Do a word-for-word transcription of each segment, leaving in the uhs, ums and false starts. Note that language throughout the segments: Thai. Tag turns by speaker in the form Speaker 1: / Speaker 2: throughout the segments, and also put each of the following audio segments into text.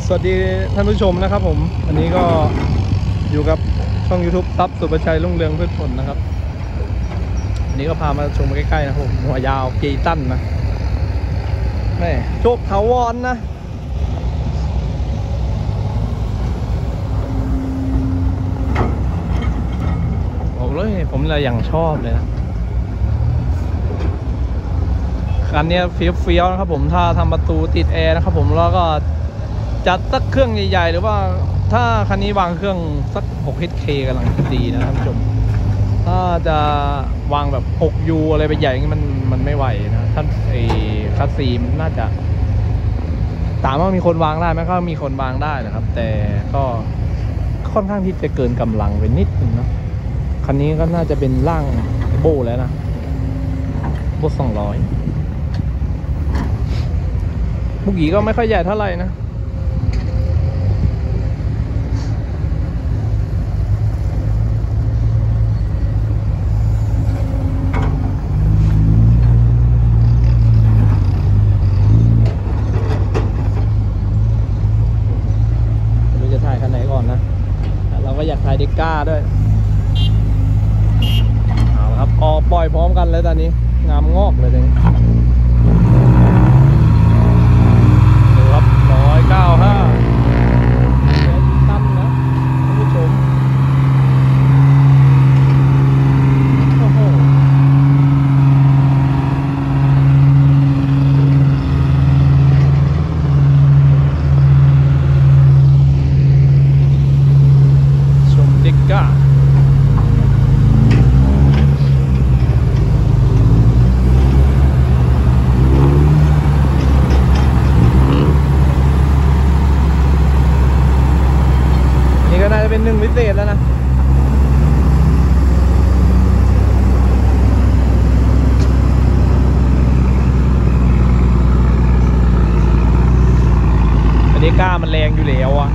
Speaker 1: สวัสดีท่านผู้ชมนะครับผมวันนี้ก็อยู่กับช่อง YouTube ซับสุประชัยรุ่งเรืองพืชผลนะครับวันนี้ก็พามาชมใกล้ๆนะครับผมหัวยาวเกตันนะแม่โชคถาวรนะบอกเลยผมเลยอย่างชอบเลยนะคันนี้เฟี้ยวๆนะครับผมถ้าทำประตูติดแอร์นะครับผมแล้วก็จัดสักเครื่องใหญ่ๆหรือว่าถ้าคันนี้วางเครื่องสัก หก เอช เค กำลังดีนะท่านผู้ชมถ้าจะวางแบบ หก ยู อะไรไปใหญ่มันมันไม่ไหวนะท่านไอ้คัสซีมันน่าจะถามว่ามีคนวางได้ไหมก็มีคนวางได้นะครับแต่ก็ค่อนข้างที่จะเกินกำลังไปนิดนึงนะคันนี้ก็น่าจะเป็นร่างโบแล้วนะโบสองร้อยบุกี้ก็ไม่ค่อยใหญ่เท่าไหร่นะไม่รู้จะถ่ายคันไหนก่อนนะเราก็อยากถ่ายเด็กก้าด้วยเอาละครับออกปล่อยพร้อมกันแล้วตอนนี้งามงอกเลยตอนนี้ร้อยเก้าห้าตั้มนะท่านผู้ชมโอ้โหชมเด็กก้าก็น่าจะเป็นหนึ่งพิเศษแล้วนะอันนี้ก้ามันแรงอยู่แล้วอะ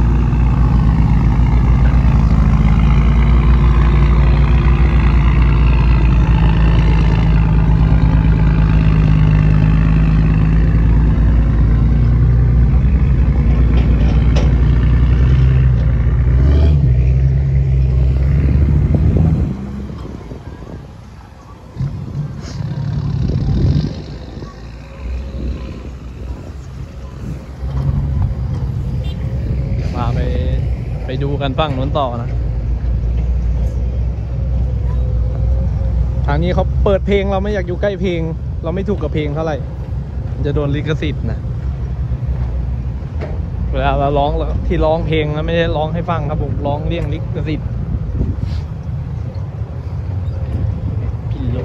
Speaker 1: ไปไปดูกันฝั่งนู้นต่อนะทางนี้เขาเปิดเพลงเราไม่อยากอยู่ใกล้เพลงเราไม่ถูกกับเพลงเท่าไหร่จะโดนลิขสิทธิ์นะเวลาเราร้องที่ร้องเพลงแล้วไม่ได้ร้องให้ฟังครับผมร้องเลี่ยงลิขสิทธิ์พี่โล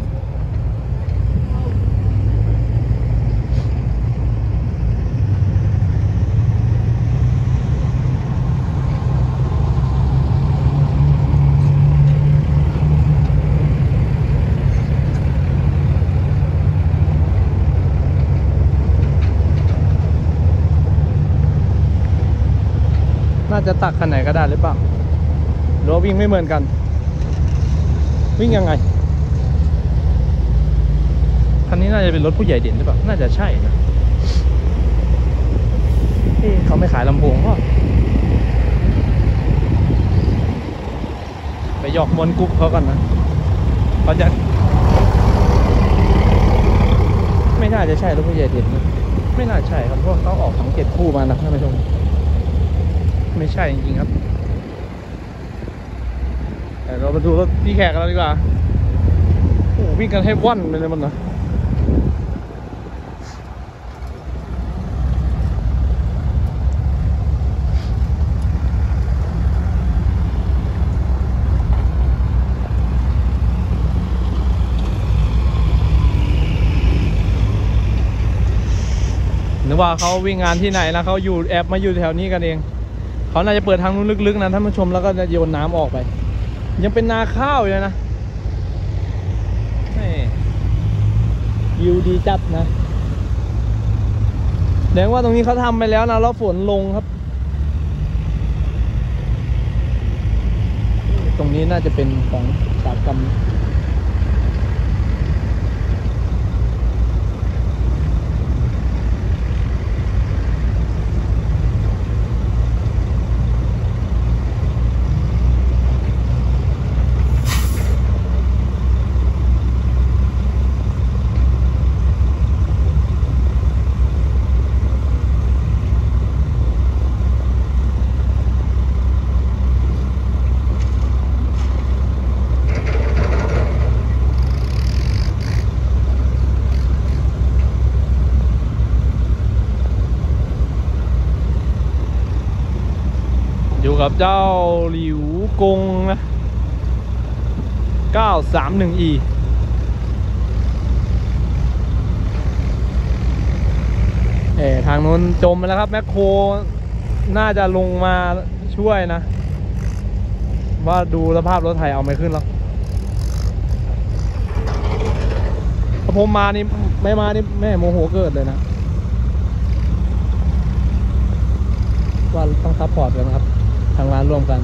Speaker 1: น่าจะตักคันไหนก็ได้หรือเปล่าหรือว่าวิ่งไม่เหมือนกันวิ่งยังไงคันนี้น่าจะเป็นรถผู้ใหญ่เด่นหรือเปล่าน่าจะใช่นะเอ๊ะเขาไม่ขายลำโพงก็ไปหยอกมนกุ๊กเขากันนะเขาจะไม่น่าจะใช่รถผู้ใหญ่เด่นนะไม่น่าใช่ครับเพราะเขาออกของเจ็ดคู่มานะท่านผู้ชมไม่ใช่จริงๆครับแต่เรามาดูรถพี่แขกกันแล้วดีกว่าโอ้วิ่งกันให้ว่อนเลยมันนะนึกว่าเขาวิ่งงานที่ไหนนะเขาอยู่แอบมาอยู่แถวนี้กันเองเขาน่าจะเปิดทางนู้นลึกๆนะท่านผู้ชมแล้วก็จะโยนน้ำออกไปยังเป็นนาข้าวอยู่นะวิวดีจัดนะแสดงว่าตรงนี้เขาทำไปแล้วนะแล้วฝนลงครับตรงนี้น่าจะเป็นของอุตสาหกรรม นอยู่กับเจ้าหลิวกงนะ เก้าสามหนึ่ง อี เอ๋ทางนู้นจมไปแล้วครับแมคโครน่าจะลงมาช่วยนะว่าดูสภาพรถไถเอาไม่ขึ้นแล้วถ้าผมมานี่ไม่มานี่แม่โมโหเกิดเลยนะว่าต้องซัพพอร์ตกันนะครับทางร้านร่วมกัน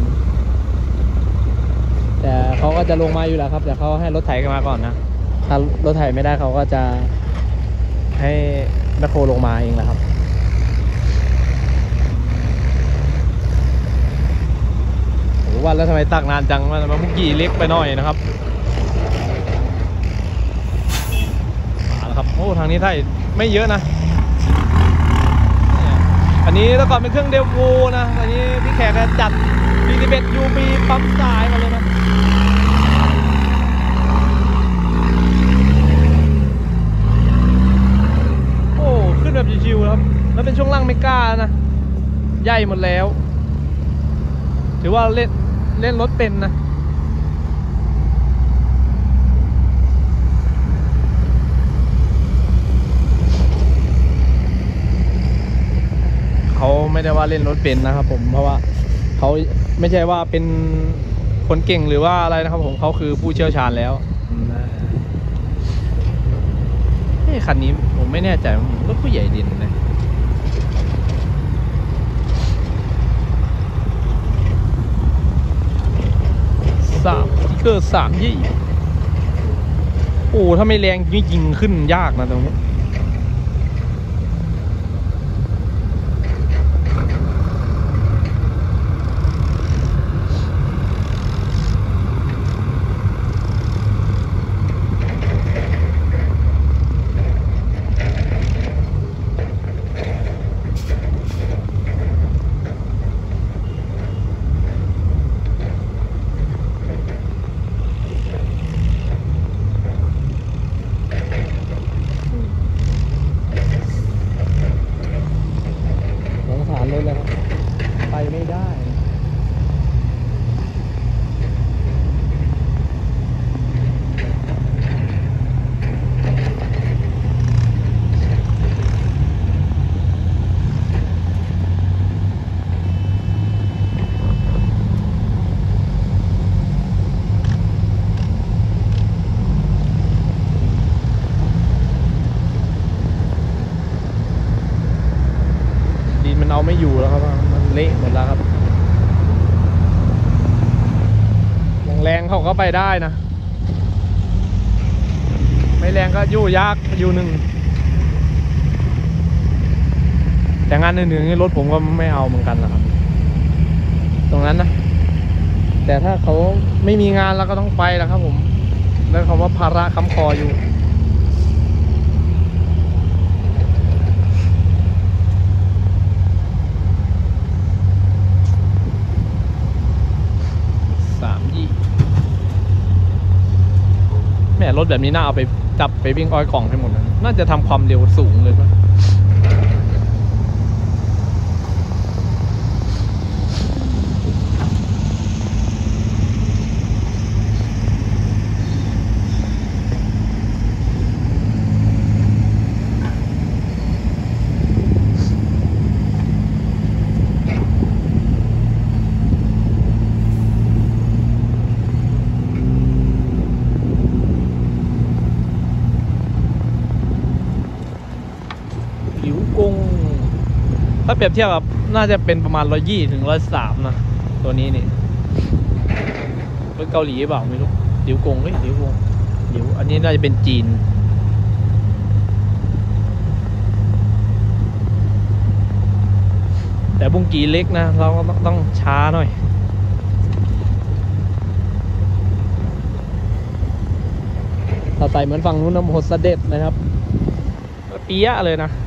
Speaker 1: แต่เขาก็จะลงมาอยู่แล้วครับแต่เขาให้รถไถกันมาก่อนนะถ้ารถไถไม่ได้เขาก็จะให้แมคโครลงมาเองแหละครับโอ้วันแล้วทำไมตักนานจังมันเมื่อกี้เล็กไปหน่อยนะครับมาแล้วครับโอ้ทางนี้ไถไม่เยอะนะอันนี้แล้วก่อนเป็นเครื่องเดลโวนะอันนี้พี่แขกจัดบีดีเบตยูบีปั๊มสายมาเลยนะโอ้ขึ้นแบบชิวๆครับแล้วเป็นช่วงล่างไม่กล้านะใหญ่หมดแล้วถือว่าเล่นเล่นรถเป็นนะเขาไม่ได้ว่าเล่นรถเป็นนะครับผมเพราะว่าเขาไม่ใช่ว่าเป็นคนเก่งหรือว่าอะไรนะครับผมเขาคือผู้เชี่ยวชาญแล้วเฮ้ยคันนี้ผมไม่แน่ใจรถผู้ใหญ่ดินนะสามเกิดสามยี่โอ้ถ้าไม่แรงยิงขึ้นยากนะตรงนี้เลยเลยครับไปไม่ได้มันเอาไม่อยู่แล้วครับมันเละหมดแล้วครับแรงเขาก็ไปได้นะไม่แรงก็ยู่ยากอยู่หนึ่งแต่งานหนึ่งๆรถผมก็ไม่เอาเหมือนกันนะครับตรงนั้นนะแต่ถ้าเขาไม่มีงานแล้วก็ต้องไปแล้วครับผมแล้วคำว่าภาระค้ำคออยู่แม่รถแบบนี้น่าเอาไปจับไปวิ่งอ้อยกล่องให้หมดนะน่าจะทำความเร็วสูงเลยป่ะถ้าเปรียบเทียบกับน่าจะเป็นประมาณร้อยยี่ถึงร้อยสามนะตัวนี้นี่รถเกาหลีเปล่าไม่รู้หลิวกงเฮ้ยหลิวกงหลิวอันนี้น่าจะเป็นจีนแต่บุ้งกีเล็กนะเราก็ต้องช้าหน่อยถ้าใส่เหมือนฝั่งนู้นน้ำหดเสด็จนะครับเปี้ยเลยนะ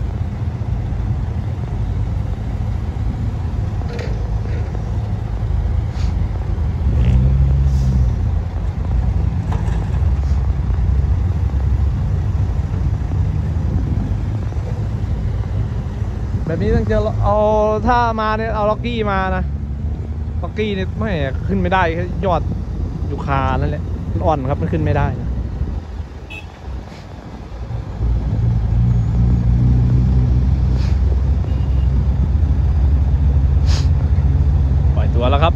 Speaker 1: แบบนี้ต้องเจอเอาถ้ามาเนี่ยเอาล็อกกี้มานะปักกี้เนี่ยไม่ขึ้นไม่ได้แค่ยอดอยู่คานั่นแหละมันอ่อนครับมันขึ้นไม่ได้นะปล่อยตัวแล้วครับ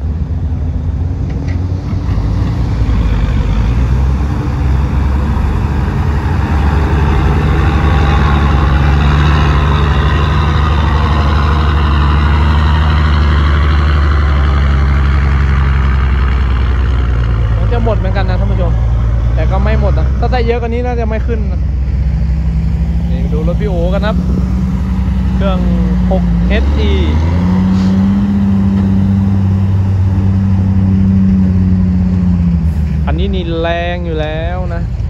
Speaker 1: หมดเหมือนกันนะท่านผู้ชมแต่ก็ไม่หมดนะถ้าได้เยอะกว่านี้น่าจะไม่ขึ้นนะนี่ดูรถพี่โอกันครับเครื่อง หก เอช อี อันนี้นี่แรงอยู่แล้วนะ